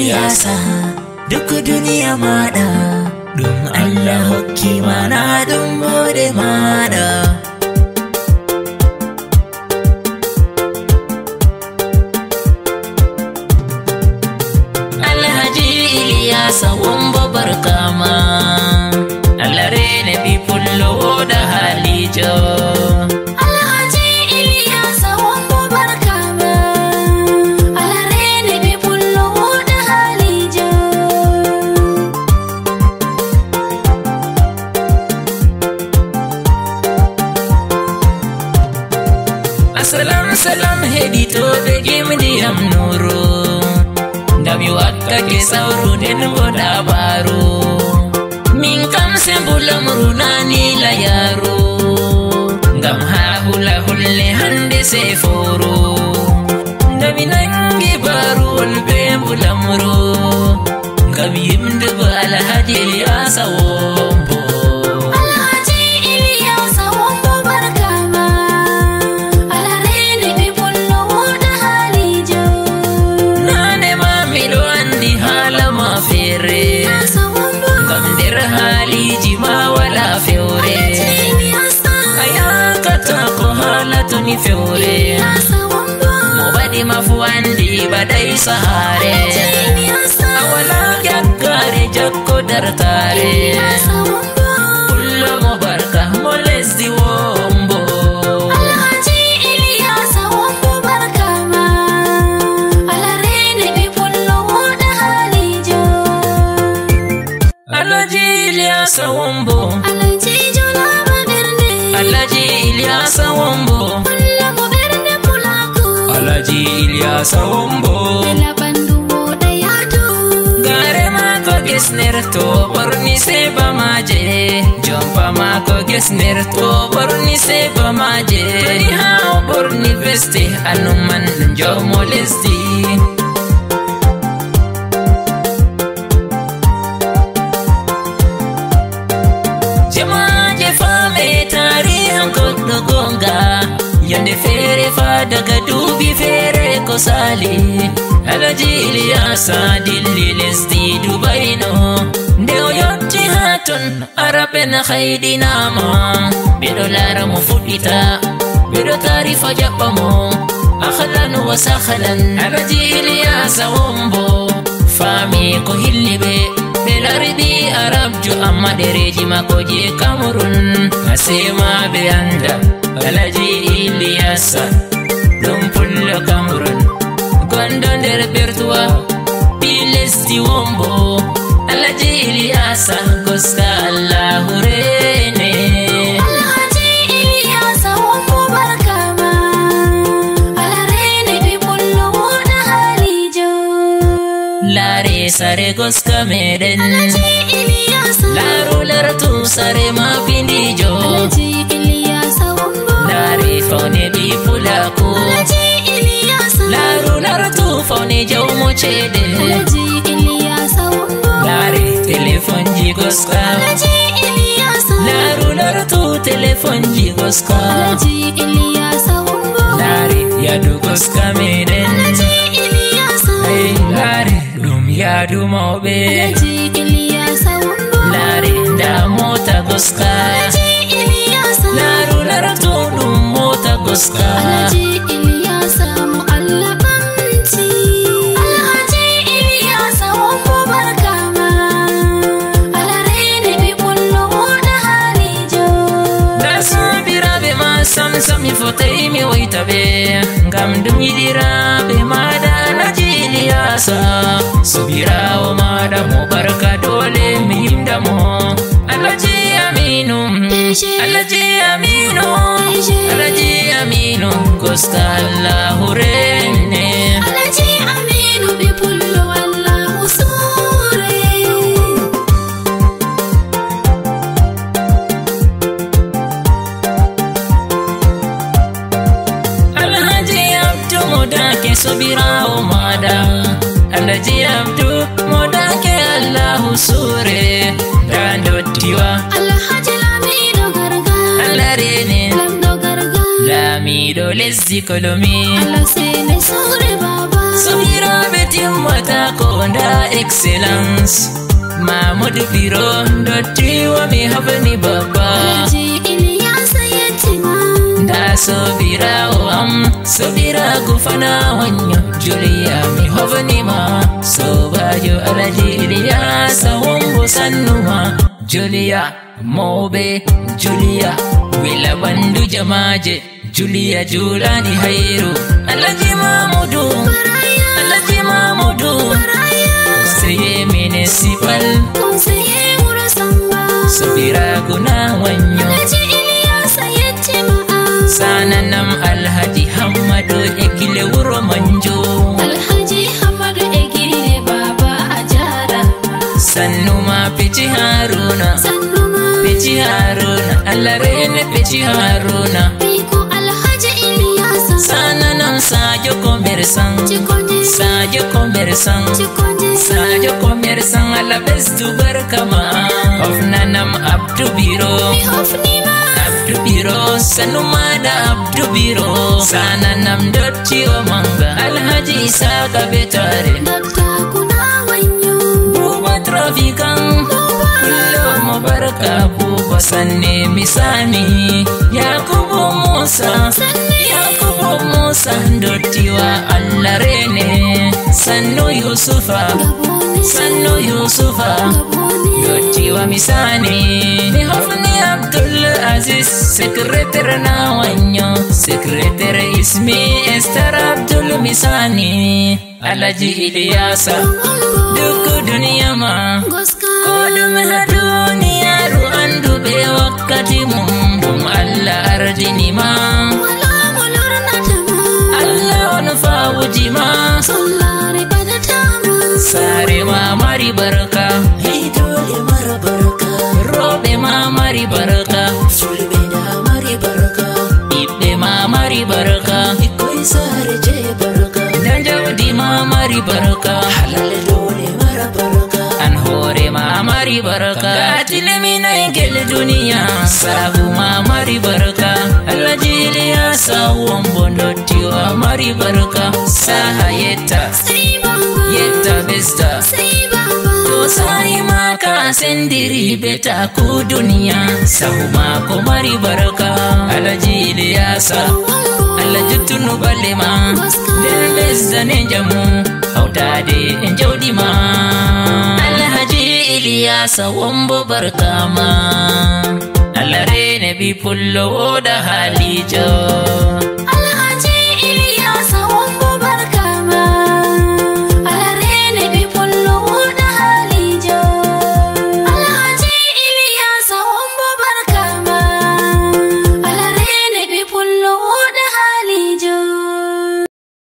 Ilyasa duk duniya maɗa ɗum Allah hokki mana ɗum mode maɗa. Alhaji Ilyasa wombo barkama Allah rene bi pullo da halijo. Alhaji Ilyasa wombo barkama Allah rene bi pullo da halijo. Assalam salam hedito be gimdi am nuru ndabi wakka ke sauru den goda baro min kam sembulam runani la yaro ngam ha hula hulle hande se foro ndabi nangi baro be bulamro ngam yimde ba Alhaji Ilyasa wombo. Alhaji Ilyasa wombo barkama Allah rene bi pullo da halijo. Nane ma miɗo andi hala ma fere Ilyasa wombo ngam nder haliji ma wala fewre ayakata ko hala toni fewre Ilyasa wombo mo waɗi ma fu andi baɗay sahare Ilyasa awala yakkare jakko dartare Ilyasa wombo pullo mo barka mo lesdi wombo. Alhaji Ilyasa wombo barkama Allah rene bi pullo da halijo. Alhaji Ilyasa wombo, Alhaji jola baderne Alhaji Ilyasa wombo, pullo mo berne pulako Alhaji Ilyasa wombo. ela bandu da yato. Gare mako gesner to borni se bamaje, jompa mako gesner to borni se bamaje. Tani ha borni veste anuman jomo lesdi. Jamaje fame tarihan koddo gonga, yande fere fa daga dubi fere ko sali. Alhaji Ilyasa dilli lesdi Dubai no nde o yotti haton arabe na haydinama beɗo lara mo fuɗɗita beɗo tarifa jaɓɓa mo ahlan wa sahlan. Alhaji Ilyasa wombo fami ko hilliɓe ɓe lariɓi arabjo amma ɗereji makko je Cameroon asema ɓe anda Alhaji Ilyasa ɗum pullo Cameroon gondo nder bertuwa ɓi lesdi wombo. Alhaji Ilyasa goska Allahu rene. Alhaji Ilyasa wombo barkama Allah rene bi pullo da halijo. Lare sare goska meɗen Alhaji Ilyasa laru lartu sare ma pindijo. Alhaji Ilyasa wombo Lare faune ɓi pulako Alhaji Ilyasa laru lartu faune jawmo cede. Alhaji Ilyasa wombo Lare telefon ji goska Alhaji Ilyasa laru lartu telefon ji goska. Alhaji Ilyasa wombo Lare yadu goska meɗen Alhaji Ilyasa ay lare ɗum yadu mawɓe. Alhaji Ilyasa wombo Lare nda mota goska Alhaji Ilyasa laru lartu ɗum mota goska. Alhaji Ilyasa mu'allabanci. Alhaji Ilyasa wombo barkama Allah rene bi pullo da halijo. Da sabiraɓe ma sam mi fotai mi woyta ɓe ngam ɗum yiɗiraɓe maɗa Alhaji Ilyasa. Sobirawo maɗa mo barka dole mi yimda mo Alhaji Aminu, Alhaji Aminu, Alhaji Aminu goska Allahu rene. Alhaji Aminu bi pullo Allahu sure. Alhaji Abdu modake sobirawo maɗa Alhaji Abdu modake Allahu sure da dottiwa Alhaji Lamido garga Allah rene Lamdo garga lamiɗo lesdi kolomi Allah sene sore baba sobiraɓe timmata ko da excellence Mahmud Biro dottiwa mi habni babba Alhaji Ilyasa Yatima da sobira am sobira gufana wanyo Julia mi habni ma sobajo Alhaji Ilyasa wambo sannuma Julia mobe Julia wila bandu jamaje Julia Julani Hairu Alhaji Mahmudu Alhaji Mahmudu Conseiller municipal Conseiller Wuro Samba Sobira guna wanyo Alhaji Ilyasa Yatima Sananam Alhaji Hamadu Ekile Wuro Manjo Alhaji Hamadu Egile Baba Ajara Sannuma Pichi Haruna Sannuma Pichi Haruna Alarene Pichi Haruna Biko Alhaji Ilyasa Sananam Sajo Commerçant Chikonje Sajo Commerçant Chikonje Sajo Commerçant ala bestu barkama Hofnanam Abdu Biro Mi hofnima Abdu Biro Sanumada Abdu Biro Sananam Dotti Omanga Alhaji Isaka Betare Dokta Kuna Wanyo Buba Trafikan Kullo Mubaraka Buba Sanne Misani Yakubu Musa Yakubu Musa Dottiwa Allah Rene Sannu Yusufa Sannu Yusufa Dottiwa Misani Mi hofni Abdul Aziz Secretary na wanyo Secretary ismi Esther Abdul Misani Alhaji Ilyasa Duku dunia ma Goska Kodum dunia ruandu be wakati mum Allah ardini ma Wala mulur natama Allah onfa wujima Solari pada tamu Sare ma mari baraka Hidole mara baraka Robe ma mari baraka Sulbe da mari baraka Ibbe ma mari baraka Ikoi sare je baraka Danjawdi ma mari baraka Halal dole mara baraka An hore ma mari baraka Gatilimi na ingel dunia Sabu ma mari baraka Alhaji Ilyasa wambo ndottiwa mari baraka Saha yetta Sai baba Yetta besta Sai baba To sai ma ka sendiri beta ku dunia Sahu ma ko mari baraka Alhaji Ilyasa Alhaji tunu balema Dembes zane jamu Hautade enjodi ma Alhaji Ilyasa wambo barkama Allah rene bi pullo da halijo